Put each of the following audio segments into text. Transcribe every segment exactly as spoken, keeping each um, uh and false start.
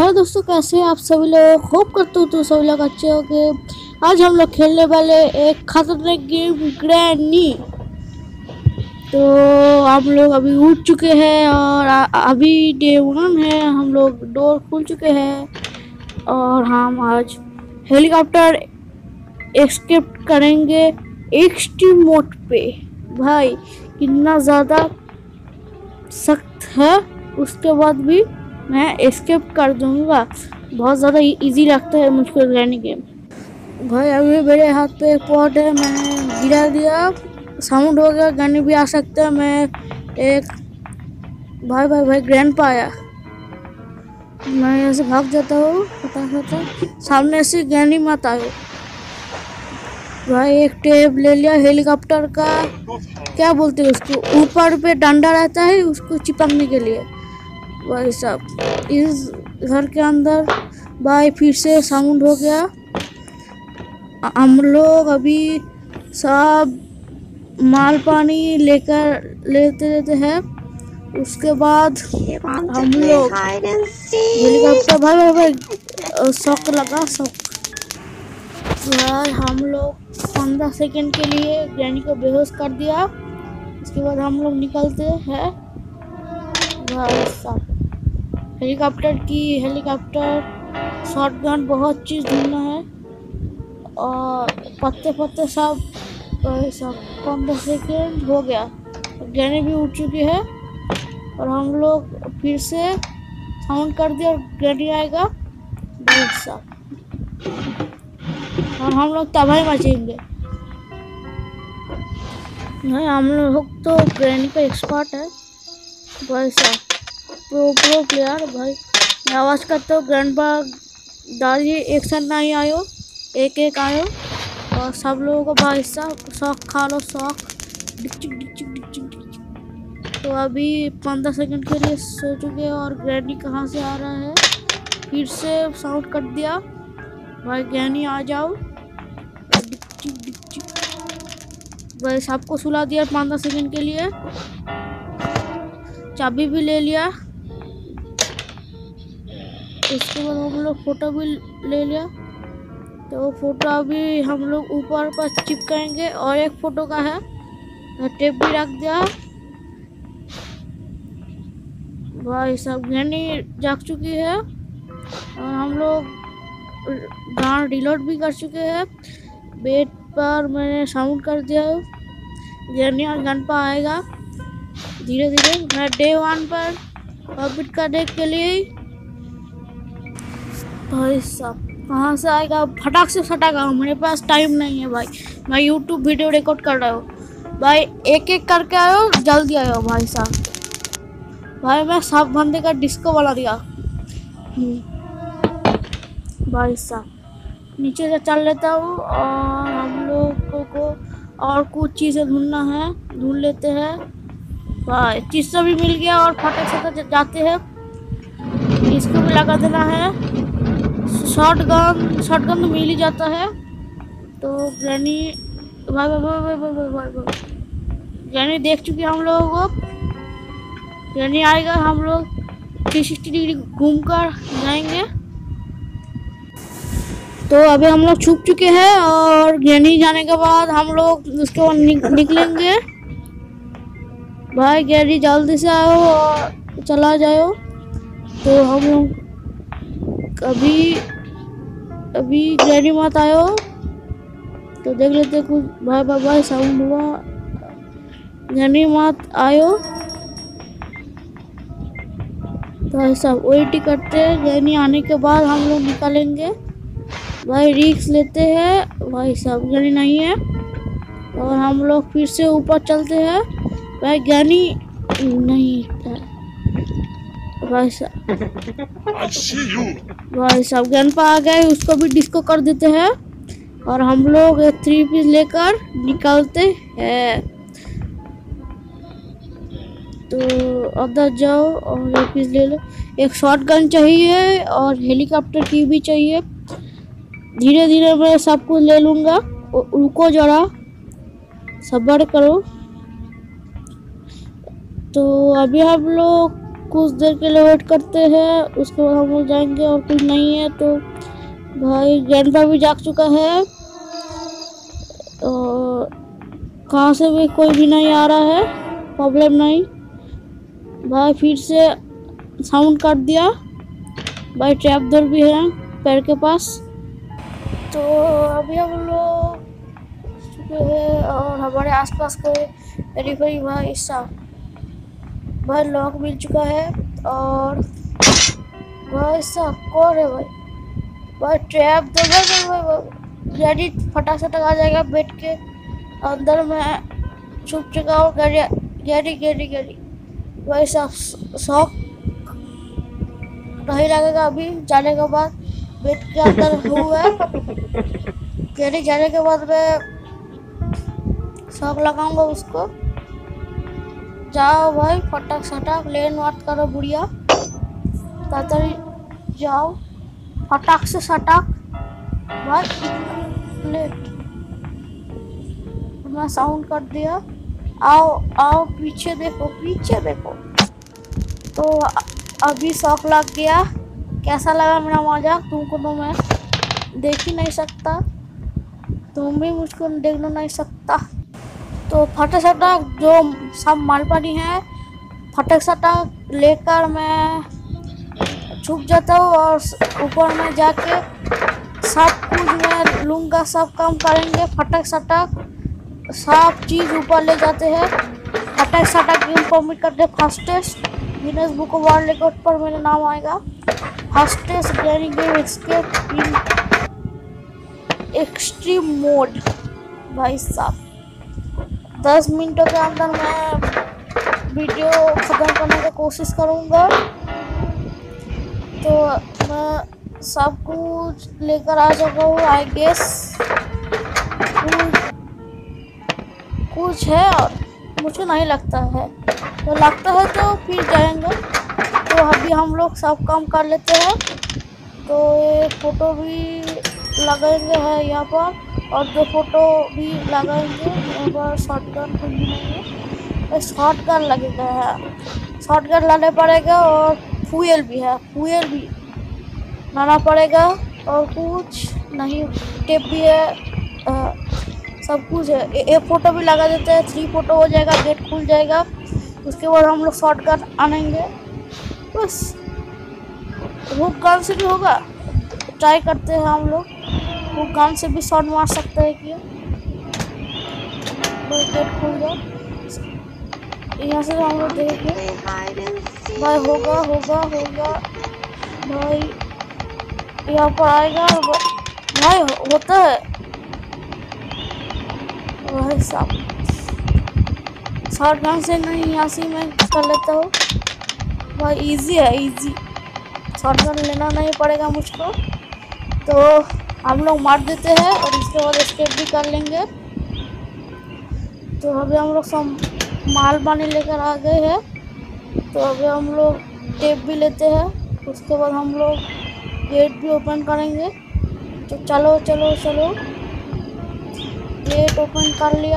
Hello दोस्तों, कैसे हैं आप सभी लोग। होप करता हूँ तो सभी लोग अच्छे होंगे। आज हम लोग खेलने वाले एक खतरनाक गेम ग्रैनी। तो हम लोग अभी उठ चुके हैं और आ, अभी डे वन है। हम लोग डोर खुल चुके हैं और हम आज हेलीकॉप्टर एस्केप करेंगे एक्सट्रीम मोड पे। भाई कितना ज़्यादा सख्त है, उसके बाद भी मैं एस्केप कर दूंगा। बहुत ज़्यादा इजी लगता है मुझको ग्रैनी गेम। भाई अभी मेरे हाथ पे एक पॉट है, मैंने गिरा दिया, साउंड हो गया, ग्रैनी भी आ सकता है। मैं एक भाई भाई भाई ग्रैंड पा आया, मैं यहाँ से भाग जाता हूँ फटाफट। सामने से ग्रैनी मत आए। भाई एक टेप ले लिया हेलीकॉप्टर का, क्या बोलते हैं उसको, ऊपर पे डंडा रहता है उसको चिपकने के लिए। भाई साहब इस घर के अंदर भाई फिर से साउंड हो गया। हम लोग अभी सब माल पानी लेकर लेते लेते हैं। उसके बाद हम लोग हेलीकॉप्टर भाई भाई भाई शॉक लगा शॉक। भाई हम लोग पंद्रह सेकंड के लिए ग्रैनी को बेहोश कर दिया। उसके बाद हम लोग निकलते हैं। भाई साहब हेलीकॉप्टर की हेलीकॉप्टर शॉटगन बहुत चीज़ ढूंढना है और पत्ते पत्ते सब सब पंद्रह सेकेंड हो गया। ग्रैनी भी उठ चुकी है और हम लोग फिर से साउंड कर दिया और ग्रैनी आएगा। भाई साहब और हम लोग तबाही मचेंगे। नहीं हम लोग तो ग्रैनी का एक्सपर्ट है भाई साहब, प्रो प्रो प्लेयर। भाई मैं आवाज़ करता हूँ ग्रैंडपा डालिए, एक साथ नहीं आयो, एक एक आयो और सब लोगों को भाई साहब शौक खा लो शौक। डिचिक डिचिक डिचिक डिचिक। तो अभी पंद्रह सेकंड के लिए सो चुके और ग्रैनी कहाँ से आ रहा है, फिर से साउंड कर दिया। भाई ग्रैनी आ जाओ। डिचिक डिचिक। भाई सबको सुला दिया पंद्रह सेकंड के लिए, चाबी भी ले लिया। उसके बाद हम लोग फोटो भी ले लिया, तो फोटो अभी हम लोग ऊपर पर चिपकाएंगे और एक फोटो का है टेप भी रख दिया। भाई सब ग्रैनी जाग चुकी है और हम लोग गान रिलोड भी कर चुके हैं। बेड पर मैंने साउंड कर दिया, ग्रैनी और गन पर आएगा धीरे धीरे। मैं डे वन पर कंप्लीट करने के लिए भाई साहब कहाँ से आएगा, फटाक से फटाक आओ, मेरे पास टाइम नहीं है भाई। मैं यूट्यूब वीडियो रिकॉर्ड कर रहा हूँ भाई, एक एक करके आयो, जल्दी आयो भाई साहब। भाई मैं सब बंदे का डिस्को वाला दिया। भाई साहब नीचे से चल लेता हूँ और हम लोगों को और कुछ चीज़ें ढूंढना है, ढूंढ लेते हैं। भाई चीज़ से भी मिल गया और फटाक से जाते हैं। इसको भी लगा देना है। शॉटगन शॉटगन तो मिल ही जाता है। तो ग्रैनी भाई भाई भाई भाई भाई भाई भाई ग्रैनी देख चुके हम लोगों को। ग्रैनी आएगा, हम लोग थ्री सिक्सटी डिग्री घूम कर जाएंगे। तो अभी हम लोग छुप चुके हैं और ग्रैनी जाने के बाद हम लोग उसके बाद निक, निकलेंगे। भाई ग्रैनी जल्दी से आओ और चला जाओ। तो हम लोग अभी अभी ग्रैनी मत आयो तो देख लेते कुछ। भाई भाई भाई साउंड हुआ, ग्रैनी मत आयो। भाई साहब वेट करते हैं, ग्रैनी आने के बाद हम लोग निकलेंगे। भाई रिक्स लेते हैं। भाई साहब ग्रैनी नहीं है और हम लोग फिर से ऊपर चलते हैं। भाई ग्रैनी नहीं है। भाई साहब भाई साहब ग्रैंडपा आ गए, उसको भी डिस्को कर देते हैं और हम लोग थ्री पीस लेकर निकलते हैं। तो अंदर जाओ और एक पीस ले लो। एक शॉटगन चाहिए और हेलीकॉप्टर की भी चाहिए। धीरे धीरे मैं सब कुछ ले लूँगा, रुको जरा सब्र करो। तो अभी हम लोग कुछ देर के लिए वेट करते हैं, उसके बाद हम लोग जाएंगे। और कुछ नहीं है तो भाई ग्रैंडपा भी जाग चुका है और कहाँ से भी कोई भी नहीं आ रहा है, प्रॉब्लम नहीं। भाई फिर से साउंड काट दिया। भाई ट्रैप डोर भी है पैर के पास। तो अभी हम लोग चुके हैं और हमारे आसपास कोई पेरीफेरी भाई साहब भाई लॉक मिल चुका है। और भाई साहब कौन है भाई भाई ट्रैप दो भाई गैरी फटाक से आ जाएगा बेड के अंदर में छुप चुका हूँ। गैरी गैरी गैरी गैरी भाई साहब शौक नहीं लगेगा अभी जाने के बाद बेड के अंदर हुआ है। गैरी जाने के बाद मैं शौक लगाऊंगा उसको। जाओ भाई फटाक सटाक लेन मत करो बुढ़िया, तातरी जाओ फटाक से सटाक भाई। लेट मैं साउंड कर दिया। आओ आओ पीछे देखो पीछे देखो। तो अभी शौक लग गया। कैसा लगा मेरा मजाक? तुमको तो मैं देख ही नहीं सकता, तुम भी मुझको देख नहीं सकता। तो फटाक सटाक जो सब मालपानी है फटाक सटाक लेकर मैं छुप जाता हूँ और ऊपर में जाके सब कुछ मैं लूँगा, सब काम करेंगे। फटाक सटाक सब चीज़ ऊपर ले जाते हैं। फटाक सटाक इन्फॉर्मेट करते fastest Guinness book of world record पर मेरा नाम आएगा। फास्टेस्ट गैरी game escape in extreme mode. भाई साहब दस मिनटों के अंदर मैं वीडियो ख़त्म करने की कोशिश करूँगा। तो मैं सब कुछ लेकर आ सका हूँ आई गेस। कुछ, कुछ है और मुझे नहीं लगता है, तो लगता है तो फिर जाएंगे। तो अभी हम लोग सब काम कर लेते हैं। तो ये फ़ोटो भी लगाएंगे है यहाँ पर और दो फोटो भी लगाएंगे यहाँ पर। शॉटगन कुछ भी नहीं है, शॉटगन लगेगा है, शॉटगन लाने पड़ेगा। और फ्यूल भी है, फ्यूल भी लाना पड़ेगा। और कुछ नहीं, टेप भी है, आ, सब कुछ है। एक फ़ोटो भी लगा देते हैं, थ्री फोटो हो जाएगा, गेट खुल जाएगा। उसके बाद हम लोग शॉटगन आनेंगे बस। हुक गन से भी होगा, ट्राई करते हैं हम लोग। हुक गन से भी शॉट मार सकते हैं कि गेट खुल जाए। यहाँ से हम लोग देखेंगे भाई होगा होगा होगा भाई यहाँ पर आएगा भाई, होता है भाई साहब। शॉटगन से नहीं, यहाँ से मैं कर लेता हूँ भाई। इजी है इजी, शॉटगन लेना नहीं पड़ेगा मुझको। तो हम लोग मार देते हैं और इसके बाद स्केप भी कर लेंगे। तो अभी हम लोग सब माल पानी लेकर आ गए हैं। तो अभी हम लोग टेप भी लेते हैं, उसके बाद हम लोग गेट भी ओपन करेंगे। तो चलो चलो चलो गेट ओपन कर लिया।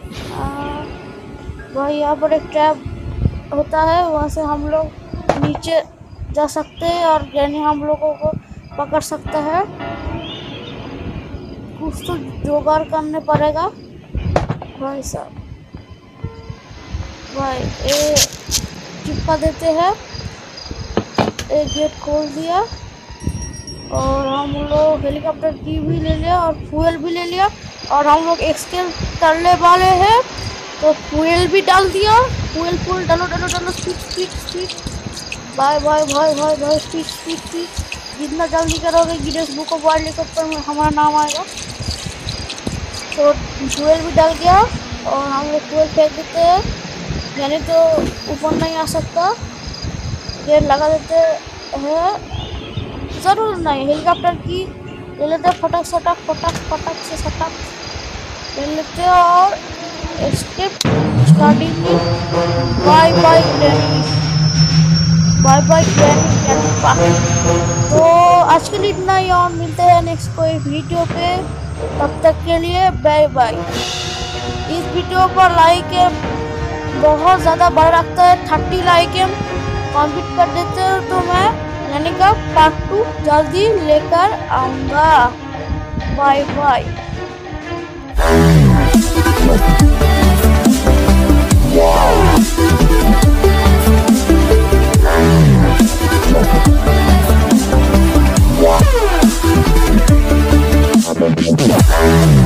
भाई यहाँ पर एक ट्रैप होता है, वहाँ से हम लोग नीचे जा सकते हैं और यानी हम लोगों को पकड़ सकता है। कुछ तो जुगाड़ करने पड़ेगा भाई साहब। भाई ये चिपका देते हैं, एक गेट खोल दिया और हम लोग हेलीकॉप्टर की भी ले लिया और फ्यूल भी ले लिया। और हम लोग एक्सकेप करने वाले हैं तो फ्यूल भी डाल दिया। फ्यूल फुल डालो डालो डालो, speed speed speed. Bye bye bye bye bye, speed speed speed. जितना जल्दी करोगे Guinness book of world record पर हमारा नाम आएगा। तो फ्यूल भी डाल गया और हम लोग फ्यूल फेंक देते हैं, यानी तो ऊपर नहीं आ सकता। गेट लगा देते हैं, ज़रूर नहीं हेलीकॉप्टर की ले लेते हैं। फटाक सटाक फटाक फटाक से सटाक ले लेते हैं और एस्केप स्टार्टिंग में। Bye bye granny, bye bye granny granny. तो आज के लिए इतना ही और मिलते हैं नेक्स्ट कोई वीडियो पे। तब तक के लिए बाय बाय। इस वीडियो पर लाइक बहुत ज़्यादा बढ़ रखता है, थर्टी लाइक है कंप्लीट कर देते हो तो मैं यानी का पार्ट टू जल्दी लेकर आऊँगा। Bye bye. Wow.